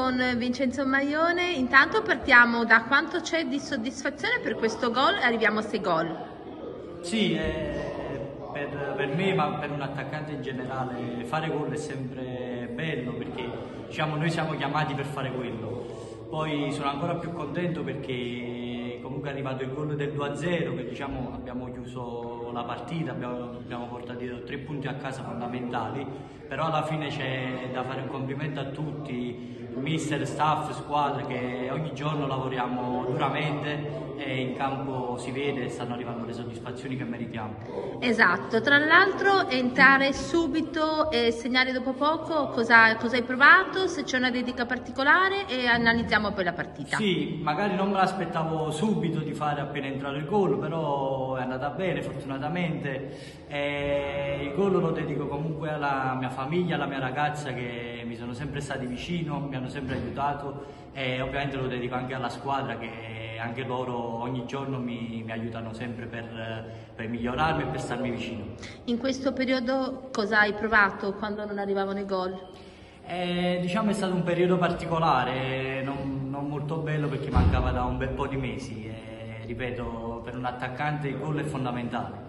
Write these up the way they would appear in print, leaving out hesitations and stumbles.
con Vincenzo Maione. Intanto partiamo da quanto c'è di soddisfazione per questo gol e arriviamo a 6 gol. Sì, per me, ma per un attaccante in generale, fare gol è sempre bello perché diciamo, noi siamo chiamati per fare quello. Poi sono ancora più contento perché comunque è arrivato il gol del 2-0, che diciamo, abbiamo chiuso la partita, abbiamo portato 3 punti a casa fondamentali, però alla fine c'è da fare un complimento a tutti, mister, staff, squadra, che ogni giorno lavoriamo duramente e in campo si vede e stanno arrivando le soddisfazioni che meritiamo. Esatto, tra l'altro entrare subito e segnare dopo poco, cosa hai provato, se c'è una dedica particolare e analizziamo poi la partita. Sì, magari non me l'aspettavo subito di fare appena entrato il gol, però è andata bene fortunatamente. Il gol lo dedico comunque alla mia famiglia, alla mia ragazza che mi sono sempre stati vicino, mi hanno sempre aiutato, e ovviamente lo dedico anche alla squadra che anche loro ogni giorno mi aiutano sempre per migliorarmi e per starmi vicino. In questo periodo cosa hai provato quando non arrivavano i gol? Diciamo è stato un periodo particolare, non molto bello perché mancava da un bel po' di mesi. Ripeto, per un attaccante il gol è fondamentale.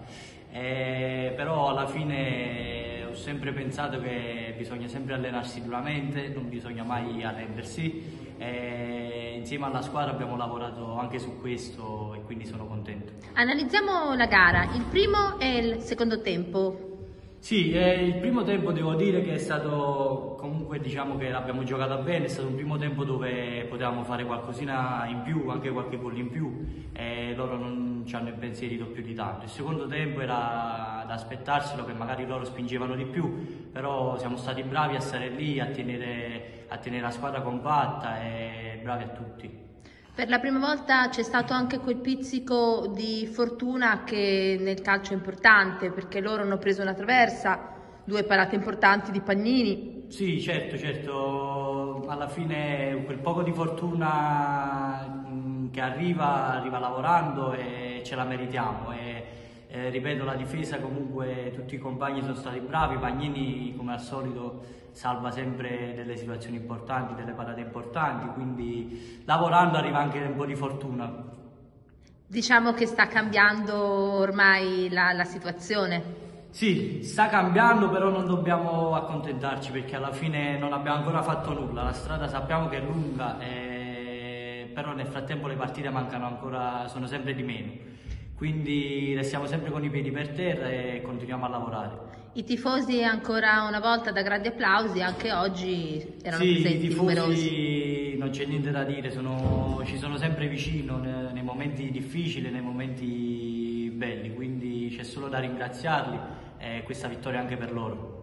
Però alla fine ho sempre pensato che bisogna sempre allenarsi duramente, non bisogna mai arrendersi. Insieme alla squadra abbiamo lavorato anche su questo e quindi sono contento. Analizziamo la gara, il primo e il secondo tempo. Sì, il primo tempo devo dire che è stato comunque, diciamo che l'abbiamo giocata bene, è stato un primo tempo dove potevamo fare qualcosina in più, anche qualche gol in più, e loro non ci hanno impensierito più di tanto. Il secondo tempo era da aspettarselo, che magari loro spingevano di più, però siamo stati bravi a stare lì, a tenere la squadra compatta e bravi a tutti. Per la prima volta c'è stato anche quel pizzico di fortuna che nel calcio è importante, perché loro hanno preso una traversa, 2 parate importanti di Pagnini. Sì, certo, alla fine quel poco di fortuna che arriva lavorando e ce la meritiamo. Ripeto, la difesa comunque tutti i compagni sono stati bravi, Pagnini come al solito salva sempre delle situazioni importanti, delle parate importanti, quindi lavorando arriva anche un po' di fortuna. Diciamo che sta cambiando ormai la situazione. Sì, sta cambiando, però non dobbiamo accontentarci perché alla fine non abbiamo ancora fatto nulla, la strada sappiamo che è lunga, però nel frattempo le partite mancano ancora, sono sempre di meno, quindi restiamo sempre con i piedi per terra e continuiamo a lavorare. I tifosi ancora una volta da grandi applausi, anche oggi erano sì, presenti i tifosi, numerosi. Non c'è niente da dire, ci sono sempre vicino nei momenti difficili, nei momenti belli, quindi c'è solo da ringraziarli e questa vittoria anche per loro.